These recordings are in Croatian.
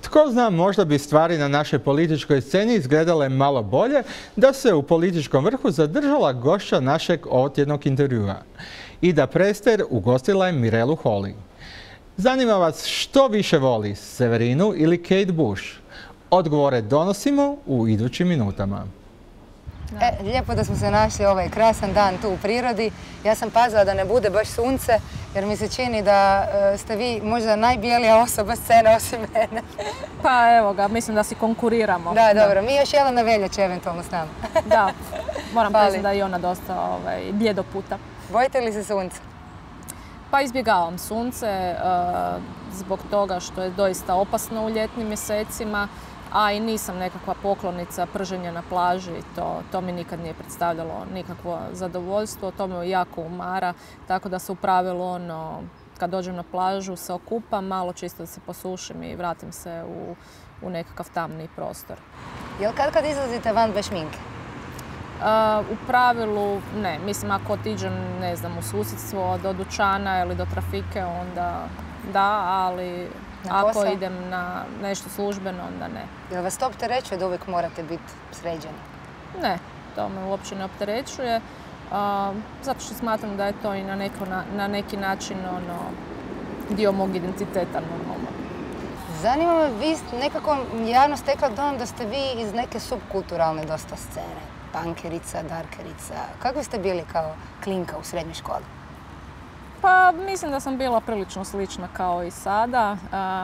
Tko zna, možda bi stvari na našoj političkoj sceni izgledale malo bolje da se u političkom vrhu zadržala gošća našeg ovotjednog intervjua. Ida Prester ugostila je Mirelu Holy. Zanima vas što više voli, Severinu ili Kate Bush? Odgovore donosimo u idućim minutama. Lijepo da smo se našli ovaj krasan dan tu u prirodi. Ja sam pazila da ne bude baš sunce, jer mi se čini da ste vi možda najbijelija osoba scene osim mene. Pa evo ga, mislim da si konkuriramo. Da, dobro. Mi još Jelena Veljača eventualno s nama. Da, moram priznati da je i ona dosta bljedo puta. Bojite li se sunca? Pa izbjegavam sunce zbog toga što je doista opasno u ljetnim mjesecima, a i nisam nekakva poklonica prženja na plaži. To mi nikad nije predstavljalo nikakvo zadovoljstvo. To me jako umara, tako da se u pravilu kad dođem na plažu se okupam, malo čisto da se posušim i vratim se u nekakav tamni prostor. Jel kad izlazite van bez šminke? U pravilu ne. Mislim, ako otiđem, ne znam, u susjedstvo do dućana ili do trafike, onda da, ali ako idem na nešto službeno, onda ne. Jel vas to opterećuje da uvijek morate biti sređeni? Ne, to me uopće ne opterećuje, zato što smatram da je to i na neki način dio mog identiteta normalno. Zanima me, vi nekako javno stekla dojam da ste vi iz neke subkulturalne dosta scene. Punkerica, darkerica. Kako ste bili kao klinka u srednjoj školi? Pa mislim da sam bila prilično slična kao i sada.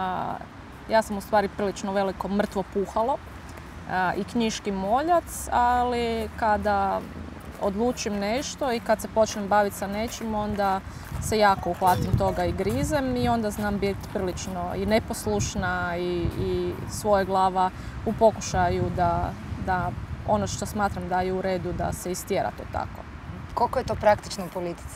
Ja sam u stvari prilično veliko mrtvo puhalo i knjiški moljac, ali kada odlučim nešto i kad se počnem baviti sa nečim, onda se jako uhvatim toga i grizem i onda znam biti prilično i neposlušna i svoje glava u pokušaju da ono što smatram da je u redu da se istjera to tako. Koliko je to praktično u politici?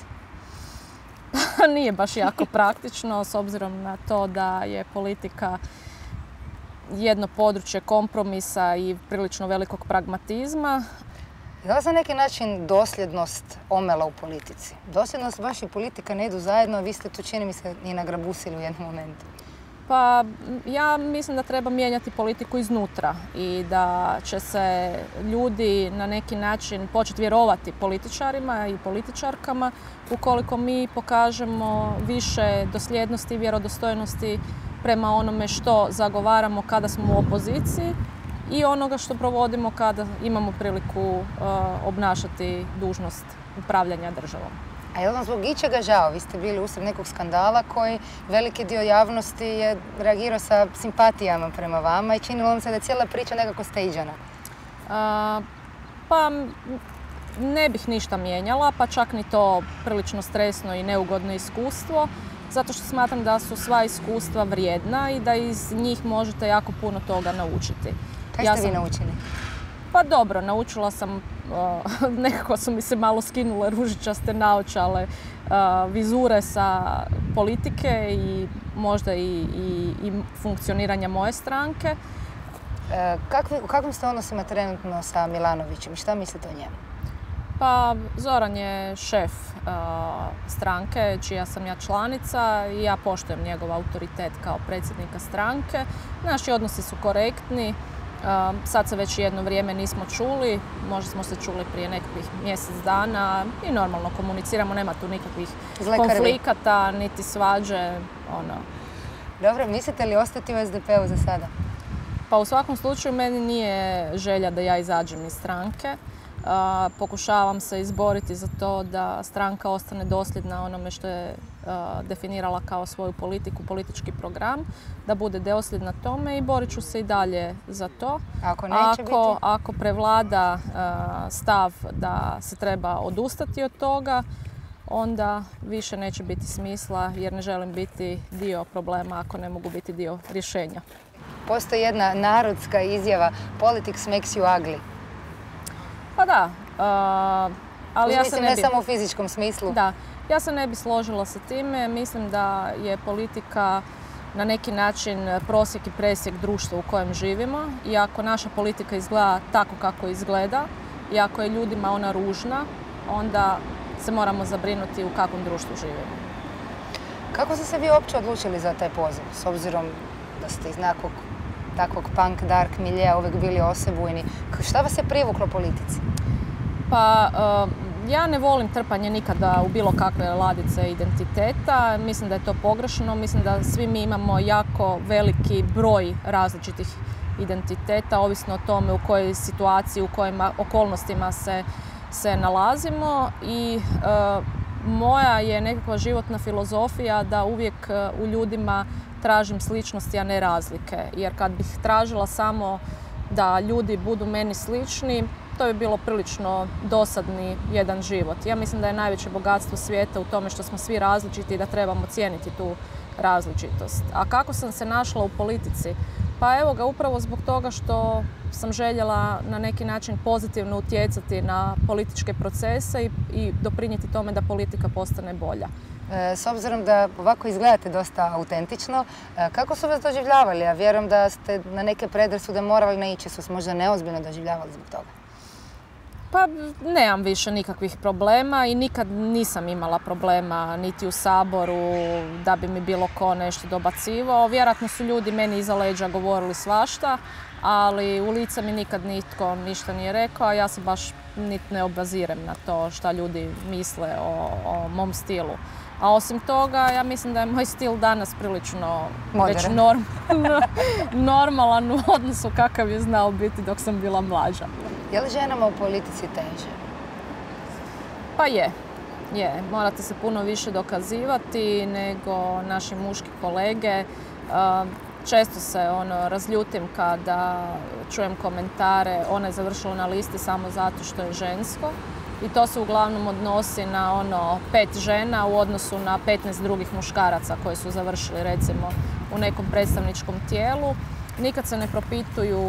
Nije baš jako praktično, s obzirom na to da je politika jedno područje kompromisa i prilično velikog pragmatizma. Je li na neki način dosljednost omela u politici? Dosljednost baš i politika ne idu zajedno, a vi ste tu, čini mi se, i nagrabusili u jednom momentu. Pa ja mislim da treba mijenjati politiku iznutra i da će se ljudi na neki način početi vjerovati političarima i političarkama ukoliko mi pokažemo više dosljednosti i vjerodostojnosti prema onome što zagovaramo kada smo u opoziciji i onoga što provodimo kada imamo priliku obnašati dužnost upravljanja državom. A je li vam zbog ičega žao? Vi ste bili usred nekog skandala koji veliki dio javnosti je reagirao sa simpatijama prema vama i činilo vam se da je cijela priča nekako stagana. Pa ne bih ništa mijenjala, pa čak ni to prilično stresno i neugodno iskustvo, zato što smatram da su sva iskustva vrijedna i da iz njih možete jako puno toga naučiti. Kaj ste vi naučili? Pa dobro, naučila sam, nekako su mi se malo skinule ružičaste naočale, vizure sa politike i možda i funkcioniranja moje stranke. U kakvim ste odnosima trenutno sa Milanovićem i šta mislite o njemu? Pa Zoran je šef stranke čija sam ja članica i ja poštujem njegov autoritet kao predsjednika stranke. Naši odnosi su korektni. Sad se već jedno vrijeme nismo čuli, možda smo se čuli prije nekakvih mjesec dana i normalno komuniciramo, nema tu nikakvih konflikata, niti svađe. Dobro, mislite li ostati u SDP-u za sada? Pa u svakom slučaju meni nije želja da ja izađem iz stranke. Pokušavam se izboriti za to da stranka ostane dosljedna onome što je definirala kao svoju politiku, politički program, da bude dosljedna tome i borit ću se i dalje za to. Ako prevlada stav da se treba odustati od toga, onda više neće biti smisla jer ne želim biti dio problema ako ne mogu biti dio rješenja. Postoji jedna narodska izjava politics makes you ugly. Pa da, ali ja se ne samo u fizičkom smislu. Da, ja se ne bi složila sa time. Mislim da je politika na neki način prosjek i presjek društva u kojem živimo i ako naša politika izgleda tako kako izgleda i ako je ljudima ona ružna, onda se moramo zabrinuti u kakvom društvu živimo. Kako ste se vi uopće odlučili za taj poziv, s obzirom da ste iz nekog takvog punk, dark miljeja, uvijek bili osebujni. Šta vas je privuklo politici? Pa, ja ne volim trpanje nikada u bilo kakve ladice identiteta. Mislim da je to pogrešno. Mislim da svi mi imamo jako veliki broj različitih identiteta, ovisno o tome u kojoj situaciji, u kojim okolnostima se nalazimo. I moja je nekakva životna filozofija da uvijek u ljudima tražim sličnosti, a ne razlike. Jer kad bih tražila samo da ljudi budu meni slični, to bi bilo prilično dosadni jedan život. Ja mislim da je najveće bogatstvo svijeta u tome što smo svi različiti i da trebamo cijeniti tu različitost. A kako sam se našla u politici? Pa evo ga, upravo zbog toga što sam željela na neki način pozitivno utjecati na političke procese i doprinijeti tome da politika postane bolja. S obzirom da ovako izgledate dosta autentično, kako su vas doživljavali? Ja vjerujem da ste na neke predrasude morali naići, su možda neozbiljno doživljavali zbog toga. Pa nemam više nikakvih problema i nikad nisam imala problema niti u Saboru da bi mi bilo ko nešto dobacivao. Vjerojatno su ljudi meni iza leđa govorili svašta, ali u lice mi nikad nitko ništa nije rekao, a ja se baš niti ne obazirem na to šta ljudi misle o mom stilu. A osim toga, ja mislim da je moj stil danas prilično već normalan u odnosu kakav je znao biti dok sam bila mlađa. Je li ženama u politici teže? Pa je. Morate se puno više dokazivati nego naši muški kolege. Često se razljutim kada čujem komentare ona je završila na listi samo zato što je žensko. I to se uglavnom odnosi na 5 žena u odnosu na 15 drugih muškaraca koji su završili recimo u nekom predstavničkom tijelu. Nikad se ne propituju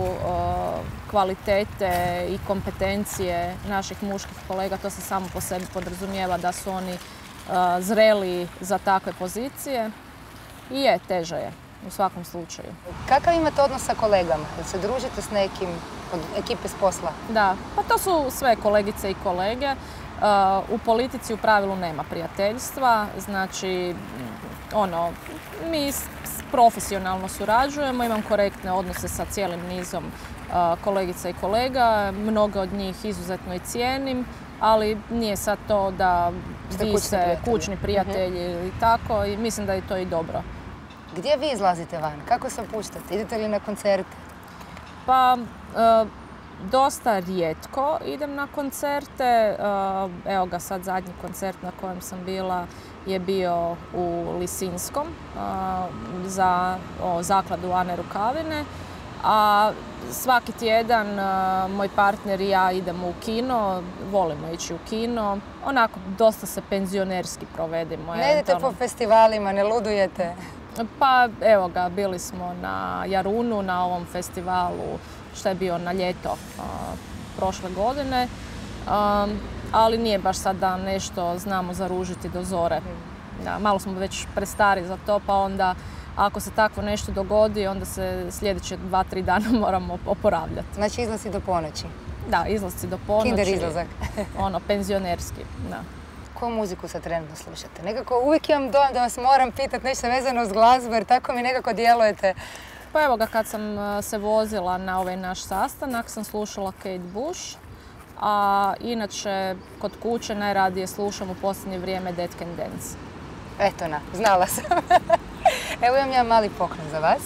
kvalitete i kompetencije naših muških kolega, to se samo po sebi podrazumijeva da su oni zreli za takve pozicije. I teže je u svakom slučaju. Kakav imate odnos sa kolegama? Da se družite s nekim od ekipe s posla? Da, pa to su sve kolegice i kolege. U politici u pravilu nema prijateljstva, znači mi profesionalno surađujemo, imam korektne odnose sa cijelim nizom kolegica i kolega, mnoge od njih izuzetno i cijenim, ali nije sad to da vi ste kućni prijatelji ili tako i mislim da je to i dobro. Gdje vi izlazite van? Kako se opuštate? Idete li na koncerte? Pa, dosta rijetko idem na koncerte. Evo ga, sad zadnji koncert na kojem sam bila je bio u Lisinskom za zakladu Ane Rukavine. A svaki tjedan moj partner i ja idemo u kino, volimo ići u kino. Onako, dosta se penzionerski provedimo. Ne idete po festivalima, ne ludujete? Pa evo ga, bili smo na Jarunu, na ovom festivalu što je bio na ljeto prošle godine, ali nije baš sad da nešto znamo zaružiti do zore. Da, malo smo već prestari za to, pa onda ako se takvo nešto dogodi, onda se sljedeće 2-3 dana moramo oporavljati. Znači izlazi do ponoći? Da, izlazi do ponoći. Kinder izlazak. Penzionerski, da. Koju muziku sad trenutno slušate? Nekako uvijek imam dojam da vas moram pitati nešto vezano uz glazbu, jer tako mi nekako djelujete. Pa evo ga, kad sam se vozila na ovaj naš sastanak, sam slušala Kate Bush, a inače kod kuće najradije slušam u posljednje vrijeme Dead Can Dance. Eto znala sam. Evo imam jedan mali poklon za vas.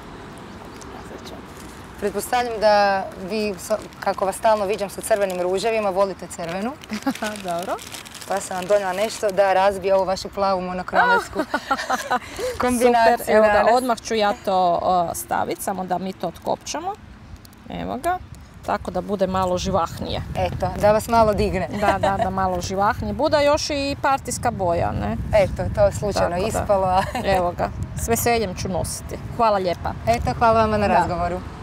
Pretpostavljam da vi, kako vas stalno viđam sa crvenim ruževima, volite crvenu. Dobro. Pa sam vam donijela nešto da razbije ovu vašu plavu monokromatsku kombinaciju. Super, evo ga, odmah ću ja to staviti, samo da mi to otkopčamo. Evo ga, tako da bude malo živahnije. Eto, da vas malo digne. Da malo živahnije. Bude još i partijska boja, ne? Eto, to je slučajno ispalo. Evo ga, s veseljem ću nositi. Hvala lijepa. Eto, hvala vama na razgovoru.